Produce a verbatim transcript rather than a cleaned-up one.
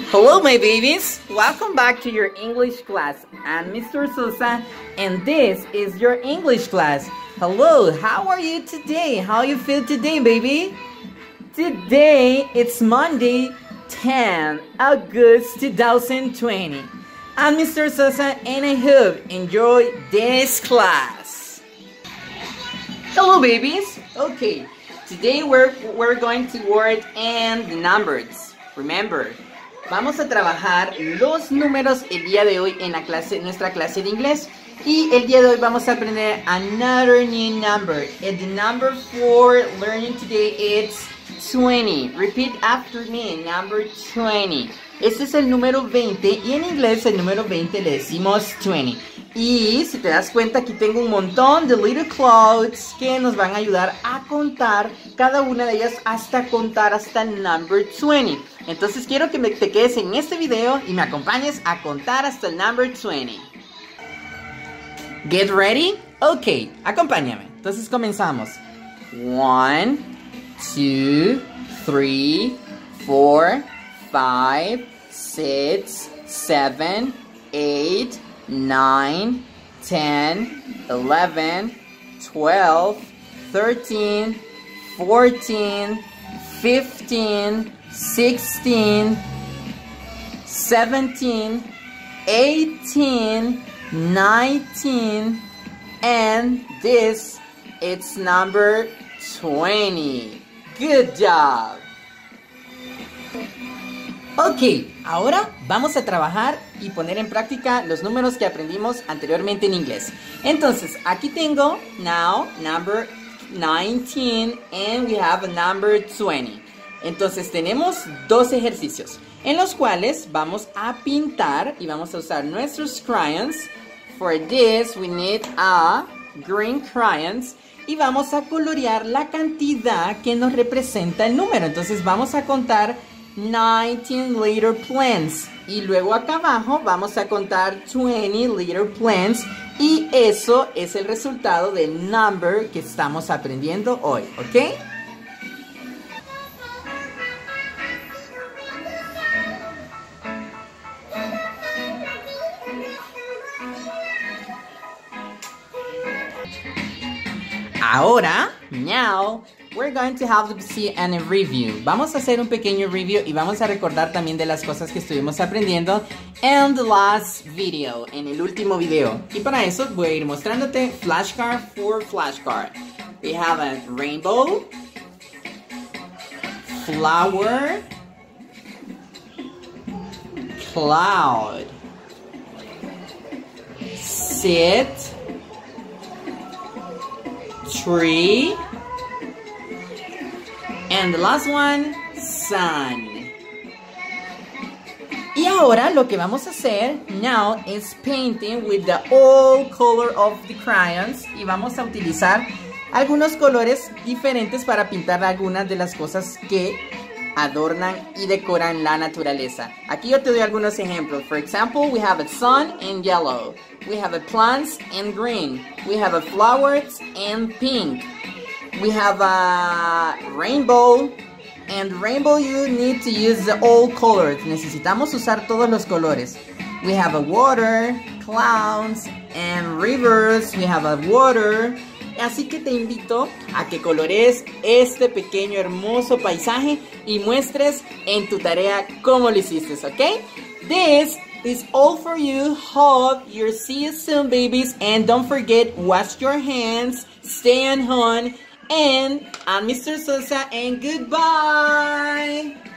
Hello my babies, welcome back to your English class. I'm Mister Sosa and this is your English class. Hello, how are you today? How you feel today, baby? Today it's Monday, tenth August two thousand twenty. I'm Mister Sosa and I hope you enjoy this class. Hello babies, okay, today we're, we're going to work in the numbers. Remember, vamos a trabajar los números el día de hoy en la clase, nuestra clase de inglés. Y el día de hoy vamos a aprender another new number. And the number for learning today is twenty. Repeat after me, number twenty. Este es el número veinte y en inglés el número veinte le decimos twenty. Y si te das cuenta, aquí tengo un montón de little clouds que nos van a ayudar a contar cada una de ellas hasta contar hasta el number twenty. Entonces quiero que me, te quedes en este video y me acompañes a contar hasta el number twenty. Get ready? Ok, acompáñame. Entonces comenzamos. one, two, three, four, five, six, seven, eight, nine, ten, eleven, twelve, thirteen, fourteen, fifteen, sixteen, seventeen, eighteen, nineteen, and this, it's number twenty. Good job. Ok, ahora vamos a trabajar y poner en práctica los números que aprendimos anteriormente en inglés. Entonces, aquí tengo now number nineteen and we have a number twenty. Entonces tenemos dos ejercicios en los cuales vamos a pintar y vamos a usar nuestros crayons. For this we need a green crayons y vamos a colorear la cantidad que nos representa el número. Entonces vamos a contar nineteen liter plants y luego acá abajo vamos a contar twenty liter plants y eso es el resultado del number que estamos aprendiendo hoy, ¿ok? Ahora, now, we're going to have to see a review. Vamos a hacer un pequeño review y vamos a recordar también de las cosas que estuvimos aprendiendo en the last video, en el último video. Y para eso voy a ir mostrándote flashcard for flashcard. We have a rainbow, flower, cloud, sit, tree, and the last one, sun. Y ahora lo que vamos a hacer now is painting with the all color of the crayons y vamos a utilizar algunos colores diferentes para pintar algunas de las cosas que adornan y decoran la naturaleza. Aquí yo te doy algunos ejemplos. For example, we have a sun in yellow. We have a plants in green. We have a flowers in pink. We have a rainbow. And rainbow you need to use the all colors. Necesitamos usar todos los colores. We have a water, clouds, and rivers. We have a water. Así que te invito a que colorees este pequeño hermoso paisaje y muestres en tu tarea cómo lo hiciste, ¿ok? This is all for you. Hope you'll see you soon, babies. And don't forget, wash your hands, stay on home. And I'm Mister Sosa and goodbye.